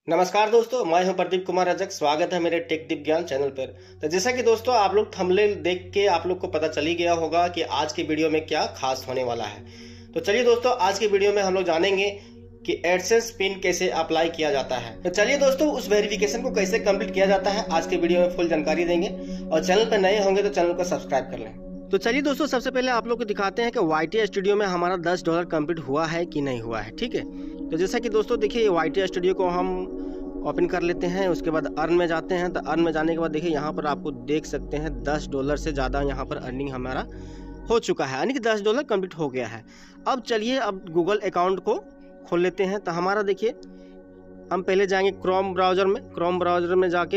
नमस्कार दोस्तों, मैं हूं प्रदीप कुमार रजक। स्वागत है मेरे टेक दीप ज्ञान चैनल पर। तो जैसा कि दोस्तों आप लोग थंबनेल देख के आप लोग को पता चल ही गया होगा कि आज की वीडियो में क्या खास होने वाला है। तो चलिए दोस्तों, आज की वीडियो में हम लोग जानेंगे कि एडसेंस पिन कैसे अप्लाई किया जाता है। तो चलिए दोस्तों, उस वेरिफिकेशन को कैसे कंप्लीट किया जाता है आज के वीडियो में फुल जानकारी देंगे। और चैनल पर नए होंगे तो चैनल को सब्सक्राइब कर लें। तो चलिए दोस्तों, सबसे पहले आप लोग को दिखाते हैं कि YT स्टूडियो में हमारा $10 कंप्लीट हुआ है कि नहीं हुआ है। ठीक है, तो जैसा कि दोस्तों देखिए, YT स्टूडियो को हम ओपन कर लेते हैं। उसके बाद अर्न में जाते हैं। तो अर्न में जाने के बाद देखिए, यहाँ पर आपको देख सकते हैं $10 से ज़्यादा यहाँ पर अर्निंग हमारा हो चुका है, यानी कि $10 कंप्लीट हो गया है। अब चलिए, अब गूगल अकाउंट को खोल लेते हैं। तो हमारा देखिए, हम पहले जाएंगे क्रोम ब्राउज़र में। क्रोम ब्राउज़र में जाके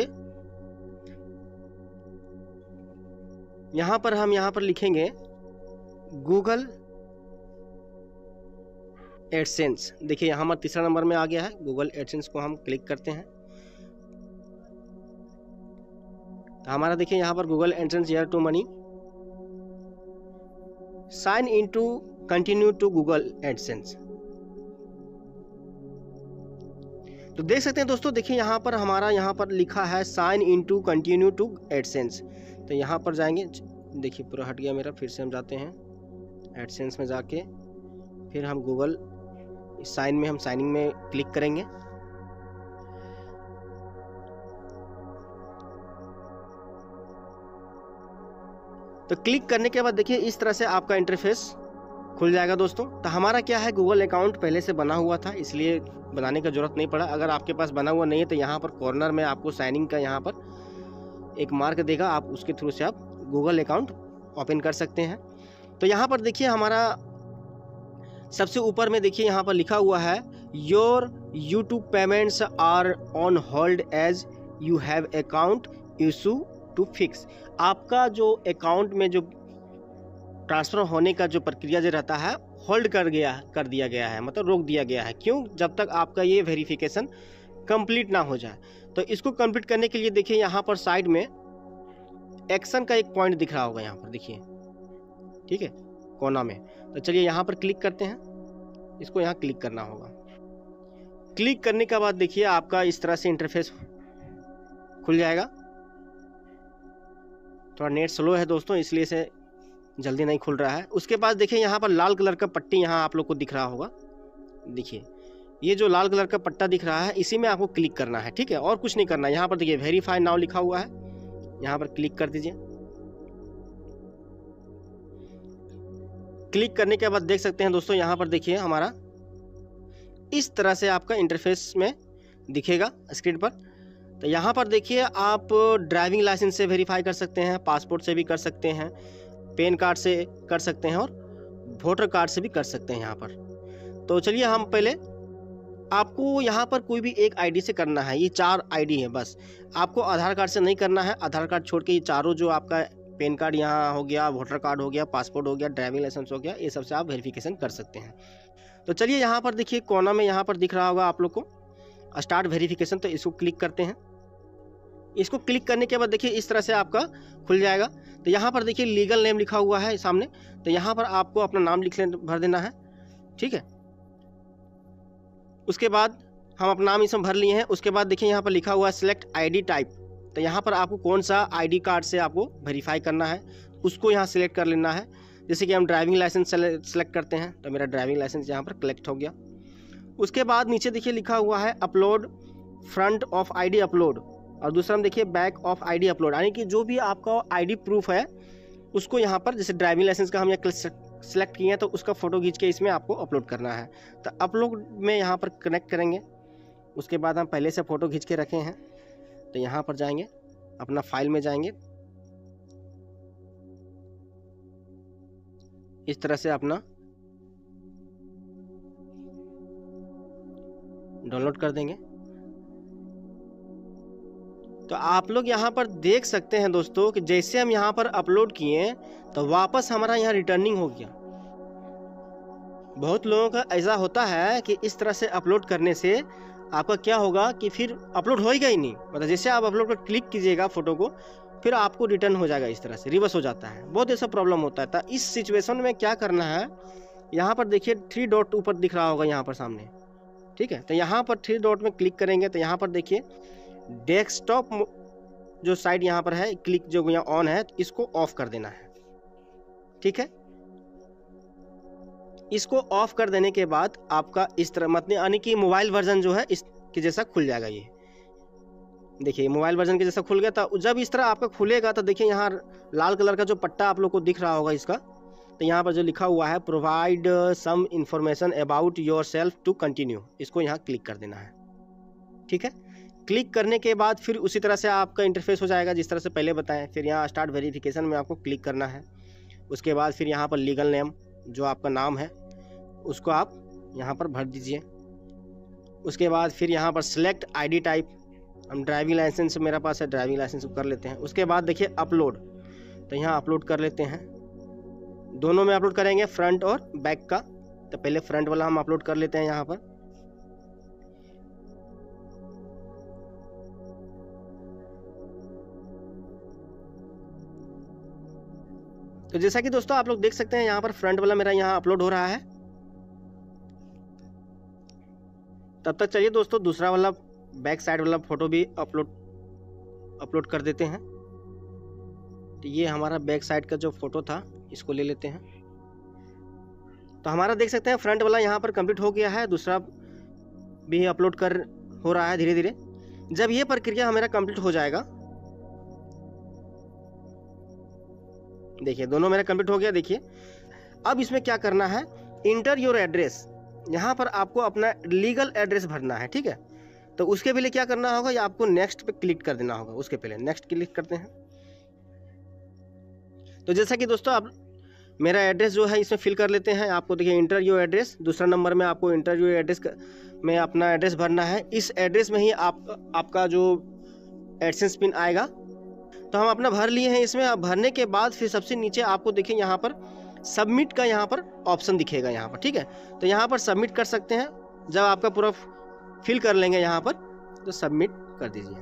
यहाँ पर लिखेंगे गूगल एडसेंस। देखिए यहाँ हमारा तीसरा नंबर में आ गया है। गूगल एडसेंस को हम क्लिक करते हैं तो हमारा देखिए यहाँ पर Google AdSense earn to money sign in to continue to Google AdSense. तो देख सकते हैं दोस्तों, देखिए यहाँ पर हमारा यहाँ पर लिखा है sign in to continue to AdSense. तो यहाँ पर जाएंगे, देखिए पूरा हट गया मेरा। फिर से हम जाते हैं एडसेंस में, जाके फिर हम गूगल साइन में, हम साइनिंग में क्लिक करेंगे। तो क्लिक करने के बाद देखिए, इस तरह से आपका इंटरफेस खुल जाएगा दोस्तों। तो हमारा क्या है, गूगल अकाउंट पहले से बना हुआ था, इसलिए बनाने का जरूरत नहीं पड़ा। अगर आपके पास बना हुआ नहीं है तो यहाँ पर कॉर्नर में आपको साइनिंग का यहाँ पर एक मार्क देगा, आप उसके थ्रू से आप गूगल अकाउंट ओपन कर सकते हैं। तो यहाँ पर देखिए, हमारा सबसे ऊपर में देखिए यहाँ पर लिखा हुआ है your YouTube payments are on hold as you have account issue to fix. आपका जो अकाउंट में जो ट्रांसफर होने का जो प्रक्रिया जो रहता है, होल्ड कर दिया गया है, मतलब रोक दिया गया है। क्यों? जब तक आपका ये वेरिफिकेशन कंप्लीट ना हो जाए। तो इसको कंप्लीट करने के लिए देखिए, यहाँ पर साइड में एक्शन का एक पॉइंट दिख रहा होगा, यहाँ पर देखिए, ठीक है, कोना में। तो चलिए यहाँ पर क्लिक करते हैं। इसको यहाँ क्लिक करना होगा। क्लिक करने के बाद देखिए, आपका इस तरह से इंटरफेस खुल जाएगा। थोड़ा नेट स्लो है दोस्तों, इसलिए से जल्दी नहीं खुल रहा है। उसके बाद देखिए, यहाँ पर लाल कलर का पट्टी यहाँ आप लोग को दिख रहा होगा। देखिए, ये जो लाल कलर का पट्टा दिख रहा है, इसी में आपको क्लिक करना है। ठीक है, और कुछ नहीं करना है। यहाँ पर देखिए वेरीफाई नाउ लिखा हुआ है, यहाँ पर क्लिक कर दीजिए। क्लिक करने के बाद देख सकते हैं दोस्तों, यहाँ पर देखिए हमारा इस तरह से आपका इंटरफेस में दिखेगा स्क्रीन पर। तो यहाँ पर देखिए, आप ड्राइविंग लाइसेंस से वेरीफाई कर सकते हैं, पासपोर्ट से भी कर सकते हैं, पैन कार्ड से कर सकते हैं, और वोटर कार्ड से भी कर सकते हैं यहाँ पर। तो चलिए, हम पहले आपको यहाँ पर कोई भी एक आईडी से करना है। ये 4 आईडी है बस। आपको आधार कार्ड से नहीं करना है। आधार कार्ड छोड़ के ये चारों, जो आपका पैन कार्ड यहाँ हो गया, वोटर कार्ड हो गया, पासपोर्ट हो गया, ड्राइविंग लाइसेंस हो गया, ये सब से आप वेरिफिकेशन कर सकते हैं। तो चलिए, यहाँ पर देखिए कोना में यहाँ पर दिख रहा होगा आप लोग को स्टार्ट वेरिफिकेशन। तो इसको क्लिक करते हैं। इसको क्लिक करने के बाद देखिए, इस तरह से आपका खुल जाएगा। तो यहाँ पर देखिए लीगल नेम लिखा हुआ है सामने। तो यहाँ पर आपको अपना नाम भर देना है। ठीक है, उसके बाद हम अपना नाम इसमें भर लिए हैं। उसके बाद देखिए, यहाँ पर लिखा हुआ है सिलेक्ट आईडी टाइप। तो यहाँ पर आपको कौन सा आईडी कार्ड से आपको वेरीफाई करना है, उसको यहाँ सिलेक्ट कर लेना है। जैसे कि हम ड्राइविंग लाइसेंस सेलेक्ट करते हैं, तो मेरा ड्राइविंग लाइसेंस यहाँ पर कलेक्ट हो गया। उसके बाद नीचे देखिए लिखा हुआ है upload front of ID upload, और दूसरा में देखिए बैक ऑफ आईडी अपलोड, यानी कि जो भी आपका आईडी प्रूफ है उसको यहाँ पर, जैसे ड्राइविंग लाइसेंस का हम यहाँ सेलेक्ट किए हैं, तो उसका फ़ोटो खींच के इसमें आपको अपलोड करना है। तो अपलोड में यहाँ पर कनेक्ट करेंगे। उसके बाद हम पहले से फ़ोटो खींच के रखे हैं, तो यहाँ पर जाएंगे, अपना फाइल में जाएंगे, इस तरह से अपना डाउनलोड कर देंगे। तो आप लोग यहाँ पर देख सकते हैं दोस्तों कि जैसे हम यहाँ पर अपलोड किए तो वापस हमारा यहाँ रिटर्निंग हो गया। बहुत लोगों का ऐसा होता है कि इस तरह से अपलोड करने से आपका क्या होगा कि फिर अपलोड होएगा ही नहीं। मतलब जैसे आप अपलोड पर क्लिक कीजिएगा फोटो को, फिर आपको रिटर्न हो जाएगा, इस तरह से रिवर्स हो जाता है। बहुत ऐसा प्रॉब्लम होता है। तो इस सिचुएशन में क्या करना है, यहाँ पर देखिए 3 डॉट ऊपर दिख रहा होगा यहाँ पर सामने, ठीक है। तो यहाँ पर 3 डॉट में क्लिक करेंगे तो यहाँ पर देखिए डेस्कटॉप जो साइड यहाँ पर है क्लिक जो यहाँ ऑन है इसको ऑफ कर देना है, ठीक है। इसको ऑफ कर देने के बाद आपका इस तरह मतलब यानी कि मोबाइल वर्जन जो है इसके जैसा खुल जाएगा। ये देखिए मोबाइल वर्जन के जैसा खुल गया था। जब इस तरह आपका खुलेगा तो देखिए यहाँ लाल कलर का जो पट्टा आप लोग को दिख रहा होगा इसका, तो यहाँ पर जो लिखा हुआ है provide some information about yourself to continue, इसको यहाँ क्लिक कर देना है, ठीक है। क्लिक करने के बाद फिर उसी तरह से आपका इंटरफेस हो जाएगा जिस तरह से पहले बताएं। फिर यहाँ स्टार्ट वेरिफिकेशन में आपको क्लिक करना है। उसके बाद फिर यहाँ पर लीगल नेम जो आपका नाम है उसको आप यहाँ पर भर दीजिए। उसके बाद फिर यहाँ पर सिलेक्ट आईडी टाइप, हम ड्राइविंग लाइसेंस मेरा पास है, ड्राइविंग लाइसेंस कर लेते हैं। उसके बाद देखिए अपलोड, तो यहाँ अपलोड कर लेते हैं। दोनों में अपलोड करेंगे, फ्रंट और बैक का। तो पहले फ्रंट वाला हम अपलोड कर लेते हैं यहाँ पर। तो जैसा कि दोस्तों आप लोग देख सकते हैं यहाँ पर फ्रंट वाला मेरा यहाँ अपलोड हो रहा है। तब तक चलिए दोस्तों दूसरा वाला बैक साइड वाला फोटो भी अपलोड कर देते हैं। तो ये हमारा बैक साइड का जो फोटो था इसको ले लेते हैं। तो हमारा देख सकते हैं फ्रंट वाला यहाँ पर कंप्लीट हो गया है, दूसरा भी अपलोड हो रहा है धीरे धीरे। जब ये प्रक्रिया हमारा कंप्लीट हो जाएगा, देखिए दोनों मेरा कंप्लीट हो गया। देखिए अब इसमें क्या करना है, इंटर योर एड्रेस, यहाँ पर आपको अपना लीगल एड्रेस भरना है, ठीक है। तो उसके पहले क्या करना होगा, या आपको नेक्स्ट पे क्लिक कर देना होगा। उसके पहले नेक्स्ट क्लिक करते हैं। तो जैसा कि दोस्तों आप मेरा एड्रेस जो है इसमें फिल कर लेते हैं। आपको देखिए इंटर योर एड्रेस, दूसरा नंबर में आपको इंटर योर एड्रेस में अपना एड्रेस भरना है। इस एड्रेस में ही आपका जो एडसेंस पिन आएगा। तो हम अपना भर लिए हैं इसमें। अब भरने के बाद फिर सबसे नीचे आपको देखिए यहाँ पर सबमिट का यहाँ पर ऑप्शन दिखेगा यहाँ पर, ठीक है। तो यहाँ पर सबमिट कर सकते हैं। जब आपका पूरा फिल कर लेंगे यहाँ पर तो सबमिट कर दीजिए।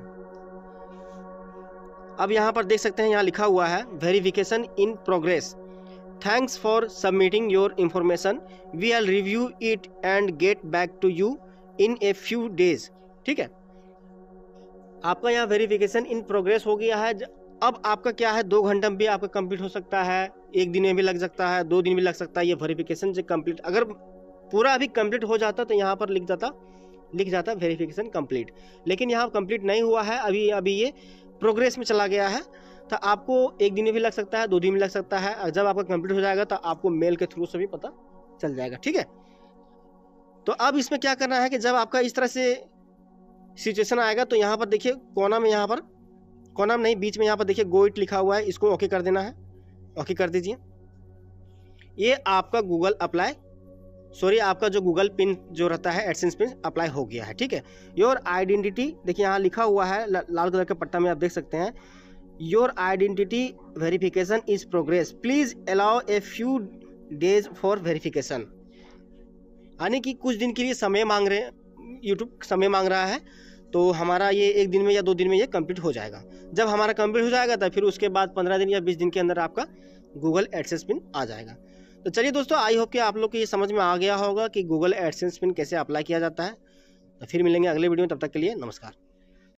अब यहाँ पर देख सकते हैं यहाँ लिखा हुआ है verification in progress, thanks for submitting your information, we will review it and get back to you in a few days, ठीक है। आपका यहाँ वेरिफिकेशन इन प्रोग्रेस हो गया है। अब आपका क्या है 2 घंटे में भी आपका कंप्लीट हो सकता है, 1 दिन में भी लग सकता है, 2 दिन भी लग सकता है। ये वेरिफिकेशन से कंप्लीट अगर पूरा अभी कंप्लीट हो जाता तो यहाँ पर लिख जाता वेरिफिकेशन कंप्लीट। लेकिन यहाँ कंप्लीट नहीं हुआ है, अभी ये प्रोग्रेस में चला गया है। तो आपको 1 दिन में भी लग सकता है, 2 दिन में लग सकता है। जब आपका कंप्लीट हो जाएगा तो आपको मेल के थ्रू से भी पता चल जाएगा, ठीक है। तो अब इसमें क्या करना है कि जब आपका इस तरह से सिचुएशन आएगा तो यहाँ पर देखिए कोना में नहीं, बीच में यहाँ पर देखिए गो इट लिखा हुआ है, इसको ओके कर देना है। ओके कर दीजिए। ये आपका आपका जो गूगल पिन जो रहता है एडसेंस पिन अप्लाई हो गया है, ठीक है। योर आइडेंटिटी देखिए यहाँ लिखा हुआ है लाल कलर के पट्टा में, आप देख सकते हैं your identity verification is progress, please allow a few days for verification. यानी कि कुछ दिन के लिए समय मांग रहे हैं, यूट्यूब समय मांग रहा है। तो हमारा ये 1 दिन में या 2 दिन में ये कंप्लीट हो जाएगा। जब हमारा कंप्लीट हो जाएगा तो फिर उसके बाद 15 दिन या 20 दिन के अंदर आपका गूगल एडसेंस पिन आ जाएगा। तो चलिए दोस्तों, आई होप कि आप लोग को ये समझ में आ गया होगा कि गूगल एडसेंस पिन कैसे अप्लाई किया जाता है। तो फिर मिलेंगे अगले वीडियो में, तब तक के लिए नमस्कार।